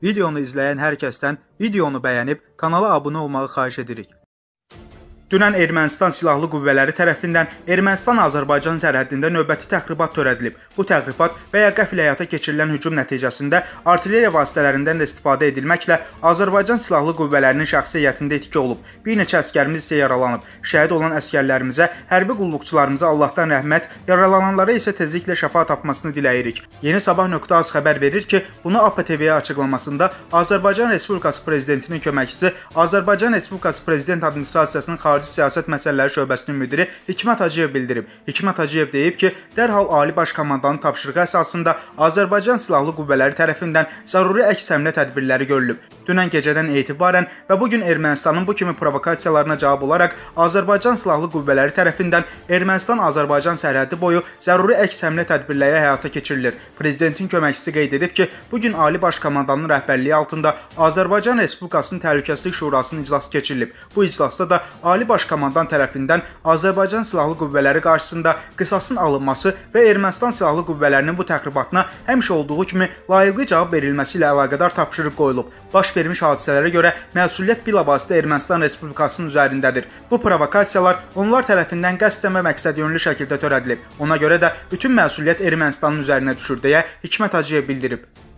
Videonu izləyən hər kəsdən videonu bəyənib kanala abunə olmağı xahiş edirik. Dünən Ermənistan Silahlı Qüvvələri tərəfindən Ermənistan-Azərbaycan sərhədində növbəti təxribat törədilib. Bu təxribat və ya qəfil həyata keçirilən hücum nəticəsində artilleriya vasitələrindən də istifadə edilməklə Azərbaycan Silahlı Qüvvələrinin şəxsi heyətində itki olub. Bir neçə əsgərimiz isə yaralanıb. Şəhid olan əsgərlərimizə, hərbi qulluqçularımıza Allahdan rəhmət, yaralananlara isə tezliklə şəfa tapmasını diləyirik. Yeni Sabah.az xəbər verir ki, bunu APTV-yə açıqlamasında Azərbaycan Respublikası Prezidentinin köməkçisi, Azərbaycan Respublikası Prezident Administrasiyasının Xarici Siyasət Məsələləri şöbəsinin müdiri Hikmət Hacıyev bildirib. Hikmət Hacıyev deyib ki, dərhal Ali Baş Komandanın tapşırığı əsasında Azərbaycan Silahlı Qüvvələri tərəfindən zəruri əks həmlə tədbirləri görülüb. Dünən gecədən etibarən və bugün Ermənistanın bu kimi provokasiyalarına cavab olaraq Azərbaycan Silahlı Qüvvələri tərəfindən Ermənistan-Azərbaycan sərhədi boyu zəruri əks həmlə tədbirləri həyata keçirilir. Prezidentin köməkçisi qeyd edib ki, bugün Ali Baş Komandanın rəhbərliyi altında Azərbaycan Respublikasının Təhlükəsizlik Şurasının iclası keçirilib. Bu iclasda da Ali Baş Komandan tərəfindən Azərbaycan Silahlı Qüvvələri qarşısında qisasın alınması və Ermənistan Silahlı Qüvvələrinin bu təxribatına həmişə olduğu kimi layiqli cavab verilməsi ilə əlaqədar tapşırıq qoyulub. Baş vermiş hadisələrə görə məsuliyyət bilavasitə Ermənistan Respublikasının üzərindədir. Bu provokasiyalar onlar tərəfindən qəsdən və məqsədyönlü şəkildə törədilib. Ona görə də bütün məsuliyyət Ermənistanın üzərinə düşür deyə Hikmət Hacıyev bildirib.